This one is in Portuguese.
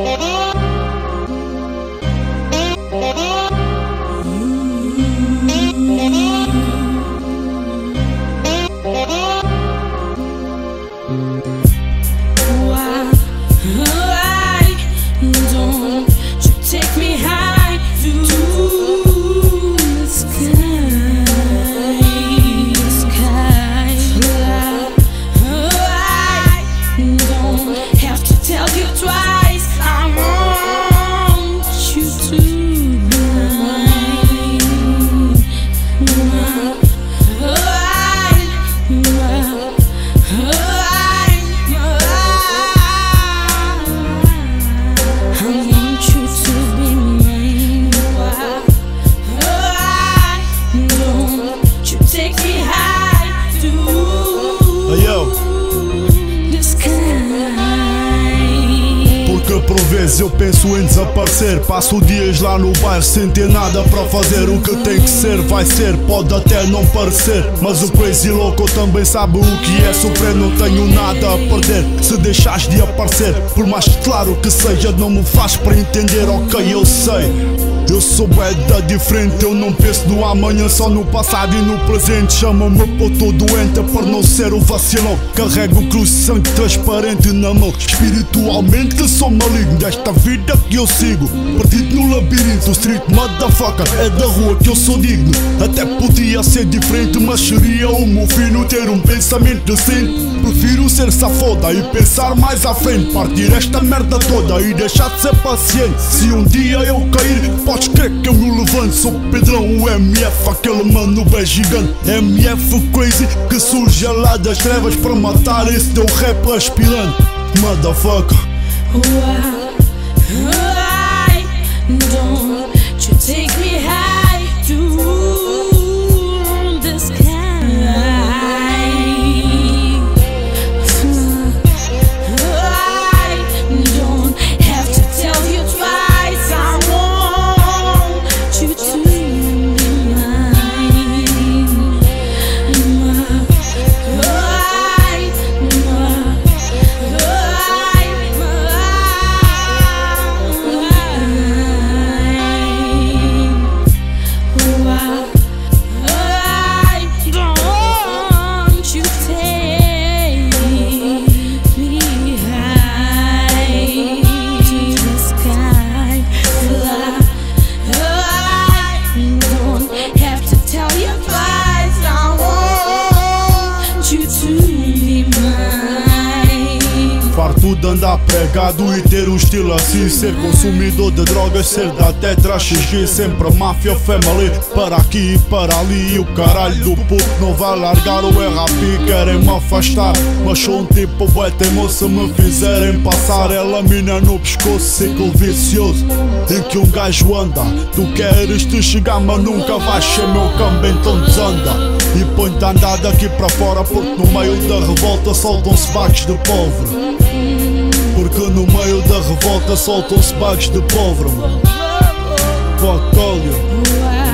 Por vezes eu penso em desaparecer. Passo dias lá no bairro sem ter nada para fazer. O que tem que ser vai ser, pode até não parecer, mas o crazy louco também sabe o que é sofrer. Não tenho nada a perder se deixares de aparecer. Por mais claro que seja, não me faz para entender. Ok, eu sei, eu sou beda diferente. Eu não penso no amanhã, só no passado e no presente. Chama-me puto doente por não ser o vacilão. Carrego o cruz de sangue transparente na mão. Espiritualmente sou maligno desta vida que eu sigo, perdido no labirinto. Street motherfucker, é da rua que eu sou digno. Até podia ser diferente, mas seria o meu fino ter um pensamento decente. Prefiro ser safoda e pensar mais à frente. Partir esta merda toda e deixar de ser paciente. Se um dia eu cair, podes crer que eu me levanto. Sou Pedrão, o MF, aquele mano bem gigante. MF crazy que surge lá das trevas para matar esse teu rap aspirante. Motherfucker. Why don't you take me high to the sky? I don't have to tell you twice. I want you to be mine. Farto de andar pregado e ter um estilo assim. Ser consumidor de drogas, ser da Tetra XG. Sempre a máfia family, para aqui e para ali. E o caralho do puto não vai largar o RAP. Querem me afastar, mas sou um tipo bué teimoso. Se me fizerem passar ela mina no pescoço. Ciclo vicioso em que um gajo anda. Tu queres te chegar mas nunca vais ser meu campo, então desanda. E põe-te a andar daqui para fora, porque no meio da revolta soltam-se bagos de pólvora. Porque no meio da revolta soltam-se bagos de pólvora. Fuck all you.